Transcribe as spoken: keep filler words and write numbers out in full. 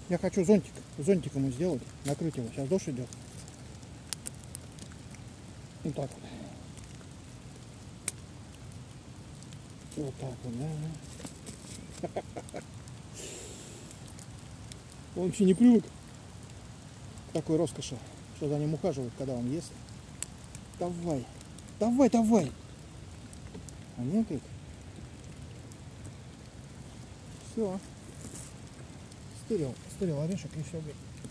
Я хочу зонтик, зонтик ему сделать, накрыть его. Сейчас дождь идет. Вот так вот. Вот так вот, да. Он вообще не привык к такой роскоши, что за ним ухаживают, когда он ест. Давай, давай, давай. А нет как? Все. Стырил, стырил орешек и все.